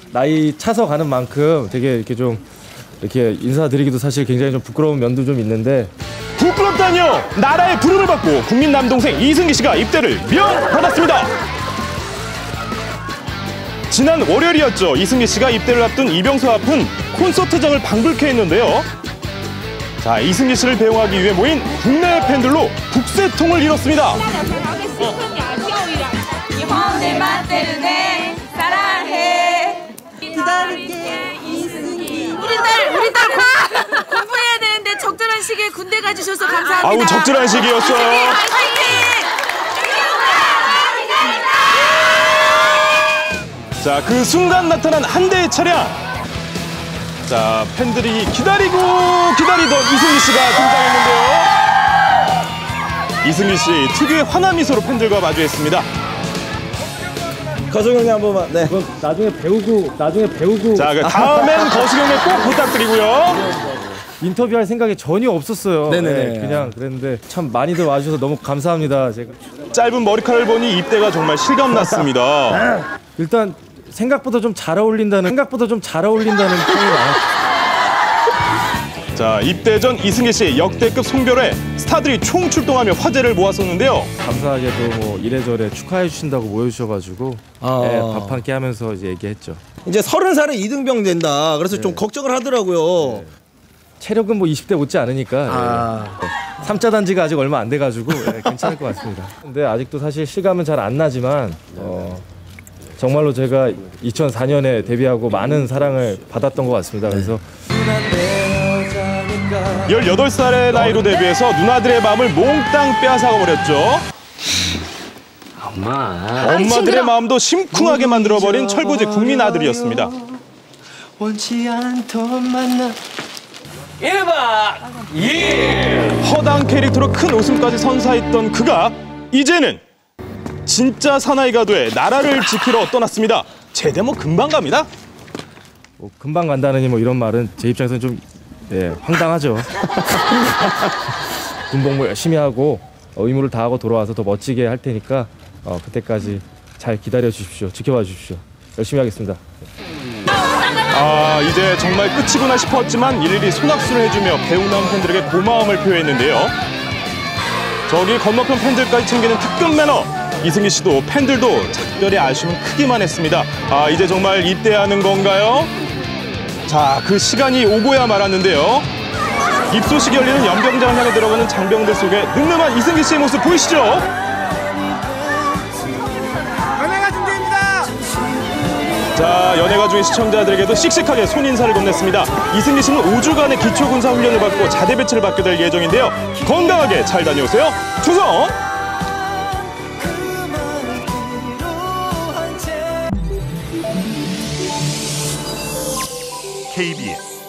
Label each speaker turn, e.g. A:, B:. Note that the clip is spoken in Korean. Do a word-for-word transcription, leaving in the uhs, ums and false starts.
A: 나이 차서 가는 만큼 되게 이렇게 좀 이렇게 인사드리기도 사실 굉장히 좀 부끄러운 면도 좀 있는데.
B: 부끄럽다니요. 나라의 부름을 받고 국민 남동생 이승기 씨가 입대를 명받았습니다. 지난 월요일이었죠. 이승기 씨가 입대를 앞둔 이병수 앞은 콘서트장을 방불케 했는데요. 자, 이승기 씨를 배웅하기 위해 모인 국내 팬들로 북새통을 이뤘습니다.
C: 기다릴게 이승기. 우리 딸 우리 딸 공부해야 되는데 적절한 시기에 군대 가주셔서 감사합니다.
B: 아우, 적절한 시기였어요. 자, 그 순간 나타난 한 대의 차량. 자, 팬들이 기다리고 기다리던 이승기 씨가 등장했는데요. 이승기 씨 특유의 환한 미소로 팬들과 마주했습니다.
A: 거수경이 한 번만. 네. 그럼 나중에 배우고 나중에 배우고.
B: 자, 그 다음엔 거수경에 꼭 부탁드리고요.
A: 인터뷰할 생각이 전혀 없었어요.
D: 네네네.
A: 네, 그냥 그랬는데 참 많이들 와주셔서 너무 감사합니다. 제가
B: 짧은 머리카락을 보니 입대가 정말 실감났습니다.
A: 일단 생각보다 좀 잘 어울린다는 생각보다 좀 잘 어울린다는 평이 많았어요.
B: 자, 입대 전 이승기 씨의 역대급 송별회 스타들이 총출동하며 화제를 모았었는데요.
A: 감사하게도 뭐 이래저래 축하해 주신다고 모여주셔가지고
D: 아.
A: 네, 밥 한 끼 하면서 이제 얘기했죠.
D: 이제 서른 살에 이등병 된다. 그래서 좀 걱정을 하더라고요.
A: 네. 체력은 뭐 이십 대 못지 않으니까.
D: 아.
A: 네. 삼자 단지가 아직 얼마 안 돼가지고 네, 괜찮을 것 같습니다. 근데 아직도 사실 실감은 잘 안 나지만 어, 정말로 제가 이천사 년에 데뷔하고 많은 사랑을 받았던 것 같습니다. 그래서
B: 열여덟 살의 나이로 데뷔해서 누나들의 마음을 몽땅 빼앗아 버렸죠.
E: 엄마.
B: 엄마들의 마음도 심쿵하게 만들어버린 철부지 국민 아들이었습니다.
E: 원치 않던 만남. 일박 예.
B: 허당 캐릭터로 큰 웃음까지 선사했던 그가 이제는 진짜 사나이가 돼 나라를 지키러 떠났습니다. 제대 뭐 금방 갑니다.
A: 뭐 금방 간다느니 뭐 이런 말은 제 입장에서는 좀 예, 황당하죠. 군복무 열심히 하고 어, 의무를 다하고 돌아와서 더 멋지게 할 테니까 어, 그때까지 잘 기다려 주십시오. 지켜봐 주십시오. 열심히 하겠습니다.
B: 아, 이제 정말 끝이구나 싶었지만 일일이 손악수를 해주며 배웅나온 팬들에게 고마움을 표했는데요. 저기 건너편 팬들까지 챙기는 특급 매너. 이승기 씨도 팬들도 작별의 아쉬움은 크기만 했습니다. 아, 이제 정말 입대하는 건가요? 자, 그 시간이 오고야 말았는데요. 입소식이 열리는 연병장을 향해 들어가는 장병들 속에 늠름한 이승기 씨의 모습 보이시죠?
F: 연예가 준비입니다.
B: 자, 연예가 중인 시청자들에게도 씩씩하게 손인사를 건넸습니다. 이승기 씨는 오 주간의 기초군사 훈련을 받고 자대 배치를 받게 될 예정인데요. 건강하게 잘 다녀오세요. 충성!
G: 케이비에스